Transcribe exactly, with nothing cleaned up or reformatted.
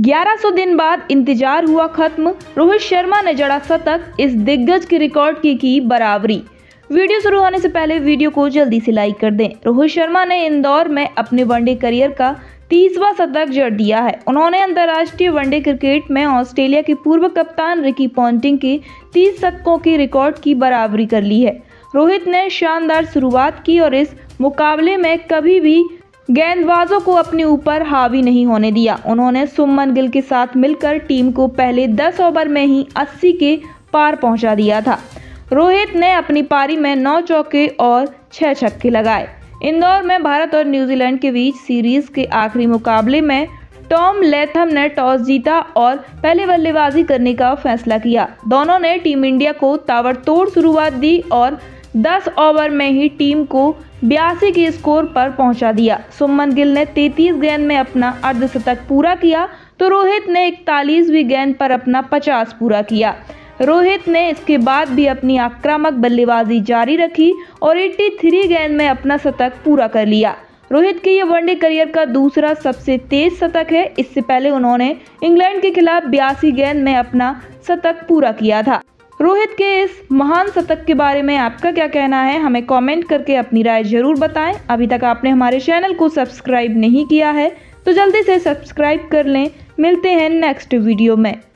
ग्यारह सौ दिन बाद इंतजार हुआ खत्म, रोहित शर्मा ने जड़ा शतक, इस दिग्गज के रिकॉर्ड की की बराबरी। वीडियो शुरू होने से पहले वीडियो को जल्दी से लाइक कर दें। रोहित शर्मा ने इंदौर में अपने वनडे करियर का तीसवां शतक जड़ दिया है। उन्होंने अंतर्राष्ट्रीय वनडे क्रिकेट में ऑस्ट्रेलिया के पूर्व कप्तान रिकी पॉन्टिंग के तीस शतकों के रिकॉर्ड की बराबरी कर ली है। रोहित ने शानदार शुरुआत की और इस मुकाबले में कभी भी गेंदबाजों को अपने ऊपर हावी नहीं होने दिया। उन्होंने शुभमन गिल के साथ मिलकर टीम को पहले दस ओवर में ही अस्सी के पार पहुंचा दिया था। रोहित ने अपनी पारी में नौ चौके और छह छक्के लगाए। इंदौर में भारत और न्यूजीलैंड के बीच सीरीज के आखिरी मुकाबले में टॉम लैथम ने टॉस जीता और पहले बल्लेबाजी करने का फैसला किया। दोनों ने टीम इंडिया को ताबड़तोड़ शुरुआत दी और दस ओवर में ही टीम को बयासी के स्कोर पर पहुंचा दिया। शुभमन गिल ने तैंतीस गेंद में अपना अर्धशतक पूरा किया तो रोहित ने इकतालीसवीं गेंद पर अपना पचास पूरा किया। रोहित ने इसके बाद भी अपनी आक्रामक बल्लेबाजी जारी रखी और तिरासी गेंद में अपना शतक पूरा कर लिया। रोहित के ये वनडे करियर का दूसरा सबसे तेज शतक है। इससे पहले उन्होंने इंग्लैंड के खिलाफ बयासी गेंद में अपना शतक पूरा किया था। रोहित के इस महान शतक के बारे में आपका क्या कहना है, हमें कमेंट करके अपनी राय जरूर बताएं। अभी तक आपने हमारे चैनल को सब्सक्राइब नहीं किया है तो जल्दी से सब्सक्राइब कर लें। मिलते हैं नेक्स्ट वीडियो में।